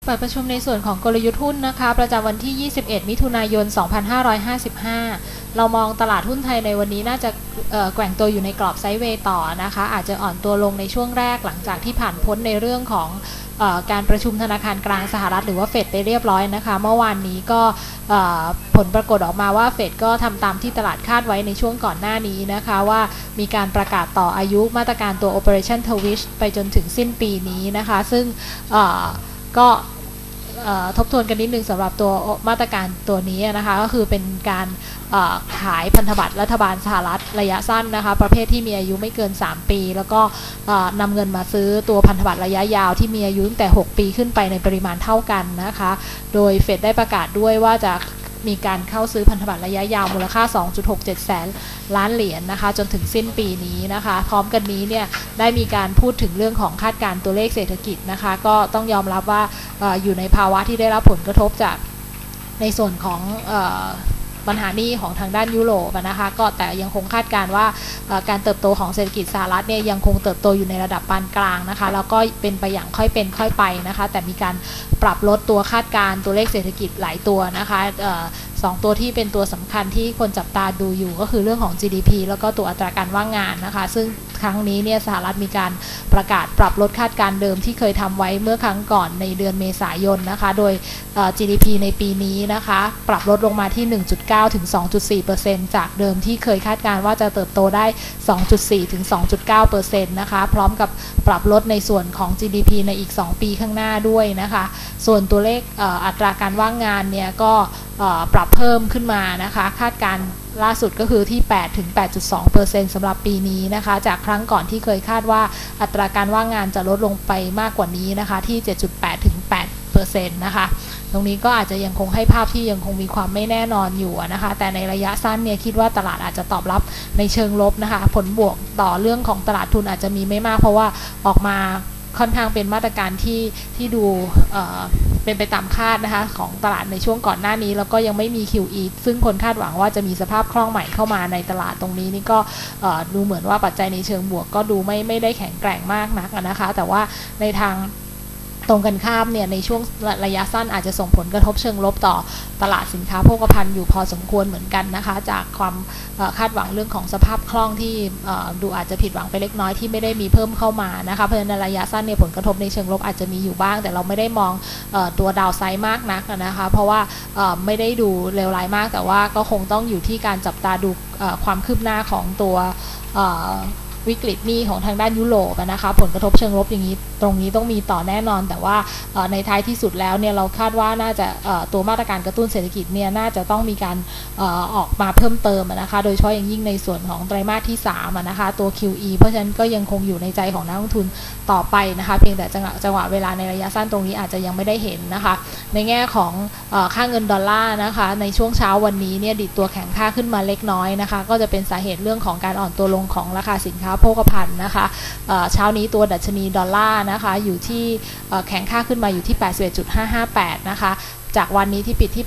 ปิดประชุมในส่วนของกลยุทธ์หุ้นนะคะประจำวันที่ 21 มิถุนายน 2555 เรามองตลาดหุ้นไทยในวันนี้น่าจะแกว่งตัวอยู่ในกรอบไซด์เวย์ต่อนะคะอาจจะอ่อนตัวลงในช่วงแรกหลังจากที่ผ่านพ้นในเรื่องของการประชุมธนาคารกลางสหรัฐหรือว่าเฟดไปเรียบร้อยนะคะเมื่อวานนี้ก็ผลปรากฏออกมาว่าเฟดก็ทำตามที่ตลาดคาดไว้ในช่วงก่อนหน้านี้นะคะว่ามีการประกาศต่ออายุมาตรการตัว Operation Twist ไปจนถึงสิ้นปีนี้นะคะซึ่งก็ทบทวนกันนิดนึงสำหรับตัวมาตรการตัวนี้นะคะก็คือเป็นการขายพันธบัตรรัฐบาลสหรัฐระยะสั้นนะคะประเภทที่มีอายุไม่เกิน3ปีแล้วก็นำเงินมาซื้อตัวพันธบัตรระยะยาวที่มีอายุตั้งแต่6ปีขึ้นไปในปริมาณเท่ากันนะคะโดยเฟดได้ประกาศด้วยว่าจะมีการเข้าซื้อพันธบัตรระยะยาวมูลค่า 2.67 แสนล้านเหรียญนะคะจนถึงสิ้นปีนี้นะคะพร้อมกันนี้เนี่ยได้มีการพูดถึงเรื่องของคาดการณ์ตัวเลขเศรษฐกิจนะคะก็ต้องยอมรับว่าอยู่ในภาวะที่ได้รับผลกระทบจากในส่วนของปัญหานี้ของทางด้านยุโรปนะคะก็แต่ยังคงคาดการณ์ว่าการเติบโตของเศรษฐกิจสหรัฐเนี่ยยังคงเติบโตอยู่ในระดับปานกลางนะคะแล้วก็เป็นไปอย่างค่อยเป็นค่อยไปนะคะแต่มีการปรับลดตัวคาดการณ์ตัวเลขเศรษฐกิจหลายตัวนะคะ2ตัวที่เป็นตัวสำคัญที่คนจับตาดูอยู่ก็คือเรื่องของ GDP แล้วก็ตัวอัตราการว่างงานนะคะซึ่งครั้งนี้เนี่ยสหรัฐมีการประกาศปรับลดคาดการณ์เดิมที่เคยทำไว้เมื่อครั้งก่อนในเดือนเมษายนนะคะโดย GDP ในปีนี้นะคะปรับลดลงมาที่ 1.9 ถึง 2.4% จากเดิมที่เคยคาดการณ์ว่าจะเติบโตได้ 2.4 ถึง 2.9% นะคะพร้อมกับปรับลดในส่วนของ GDP ในอีก2ปีข้างหน้าด้วยนะคะส่วนตัวเลขอัตราการว่างงานเนี่ยก็ปรับเพิ่มขึ้นมานะคะคาดการล่าสุดก็คือที่ 8 ถึง 8.2% สำหรับปีนี้นะคะจากครั้งก่อนที่เคยคาดว่าอัตราการว่างงานจะลดลงไปมากกว่านี้นะคะที่ 7.8 ถึง 8% นะคะตรงนี้ก็อาจจะยังคงให้ภาพที่ยังคงมีความไม่แน่นอนอยู่นะคะแต่ในระยะสั้นเนี่ยคิดว่าตลาดอาจจะตอบรับในเชิงลบนะคะผลบวกต่อเรื่องของตลาดทุนอาจจะมีไม่มากเพราะว่าออกมาค่อนข้างเป็นมาตรการที่ดูเป็นไปตามคาดนะคะของตลาดในช่วงก่อนหน้านี้แล้วก็ยังไม่มี QE ซึ่งคนคาดหวังว่าจะมีสภาพคล่องใหม่เข้ามาในตลาดตรงนี้นี่ก็ดูเหมือนว่าปัจจัยในเชิงบวกก็ดูไม่ได้แข็งแกร่งมากนักนะคะแต่ว่าในทางตรงกันข้ามเนี่ยในช่วงระยะสั้นอาจจะส่งผลกระทบเชิงลบต่อตลาดสินค้าโภคภัณฑ์อยู่พอสมควรเหมือนกันนะคะจากความคาดหวังเรื่องของสภาพคล่องที่ดูอาจจะผิดหวังไปเล็กน้อยที่ไม่ได้มีเพิ่มเข้ามานะคะเพราะฉะนั้นในระยะสั้นเนี่ยผลกระทบในเชิงลบอาจจะมีอยู่บ้างแต่เราไม่ได้มองตัวดาวไซด์มากนักนะคะเพราะว่าไม่ได้ดูเลวร้ายมากแต่ว่าก็คงต้องอยู่ที่การจับตาดูความคืบหน้าของตัววิกฤตหนี้ของทางด้านยุโรปนะคะผลกระทบเชิงลบอย่างนี้ตรงนี้ต้องมีต่อแน่นอนแต่ว่าในท้ายที่สุดแล้วเนี่ยเราคาดว่าน่าจะตัวมาตรการกระตุ้นเศรษฐกิจเนี่ยน่าจะต้องมีการออกมาเพิ่มเติมนะคะโดยเฉพาะอย่างยิ่งในส่วนของไตรมาสที่3นะคะตัว QE เพราะฉะนั้นก็ยังคงอยู่ในใจของนักลงทุนต่อไปนะคะเพียงแต่จังหวะเวลาในระยะสั้นตรงนี้อาจจะยังไม่ได้เห็นนะคะในแง่ของค่าเงินดอลลาร์นะคะในช่วงเช้าวันนี้เนี่ยดิดตัวแข็งค่าขึ้นมาเล็กน้อยนะคะก็จะเป็นสาเหตุเรื่องของการอ่อนตัวลงของราคาสินค้าโภคภัณฑ์นะคะเช้านี้ตัวดัชนีดอลลาร์นะคะอยู่ที่แข็งค่าขึ้นมาอยู่ที่ 81.558 นะคะจากวันนี้ที่ปิดที่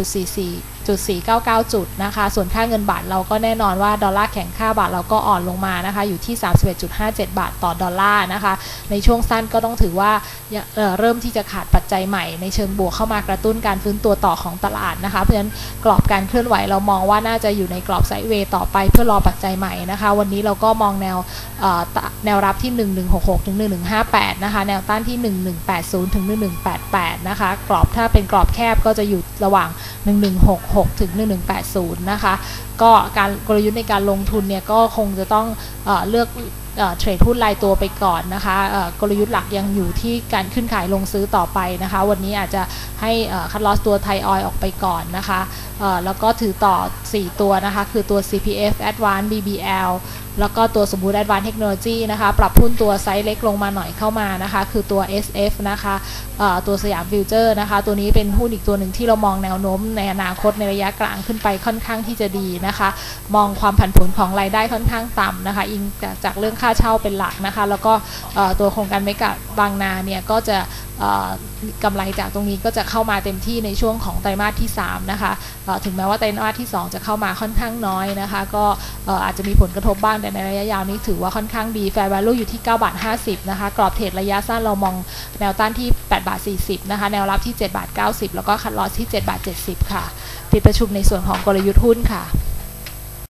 81.499 จุดนะคะส่วนค่าเงินบาทเราก็แน่นอนว่าดอลลาร์แข็งค่าบาทเราก็อ่อนลงมานะคะอยู่ที่ 31.57 บาทต่อดอลลาร์นะคะในช่วงสั้นก็ต้องถือว่าเริ่มที่จะขาดปัจจัยใหม่ในเชิงบวกเข้ามากระตุ้นการฟื้นตัวต่อของตลาดนะคะเพราะฉะนั้นกรอบการเคลื่อนไหวเรามองว่าน่าจะอยู่ในกรอบไซด์เวย์ต่อไปเพื่อรอปัจจัยใหม่นะคะวันนี้เราก็มองแนวรับที่ 1166 ถึง 1158 นะคะแนวต้านที่ 1180 ถึง 1188 นะคะกรอบถ้าเป็นกรอบแคบก็จะอยู่ระหว่าง 1166 ถึง 1180 นะคะก็การกลยุทธ์ในการลงทุนเนี่ยก็คงจะต้องเลือกเทรดหุ้นรายตัวไปก่อนนะคะกลยุทธ์หลักยังอยู่ที่การขึ้นขายลงซื้อต่อไปนะคะวันนี้อาจจะให้คัทลอสตัวไทยออยล์ออกไปก่อนนะคะแล้วก็ถือต่อ4ตัวนะคะคือตัว CPF Advance BBL แล้วก็ตัวสมบูรณ์ Advance Technology นะคะปรับหุ้นตัวไซส์เล็กลงมาหน่อยเข้ามานะคะคือตัว SF นะคะตัวสยามฟิวเจอร์นะคะตัวนี้เป็นหุ้นอีกตัวหนึ่งที่เรามองแนวโน้มในอนาคตในระยะกลางขึ้นไปค่อนข้างที่จะดีนะคะมองความผันผวนของรายได้ค่อนข้างต่ำนะคะอิงจากเรื่องค่าเช่าเป็นหลักนะคะแล้วก็ตัวโครงการเมกะบางนาเนี่ยก็จะกำไรจากตรงนี้ก็จะเข้ามาเต็มที่ในช่วงของไตรมาสที่3นะคะถึงแม้ว่าไตรมาสที่2จะเข้ามาค่อนข้างน้อยนะคะก็อาจจะมีผลกระทบบ้างแต่ในระยะยาวนี้ถือว่าค่อนข้างดี Fair Value อยู่ที่9 บาท 50นะคะกรอบเทรดระยะสั้นเรามองแนวต้านที่8 บาท 40นะคะแนวรับที่7 บาท 90แล้วก็คัทลอสที่7 บาท 70ค่ะปิดประชุมในส่วนของกลยุทธ์หุ้นค่ะ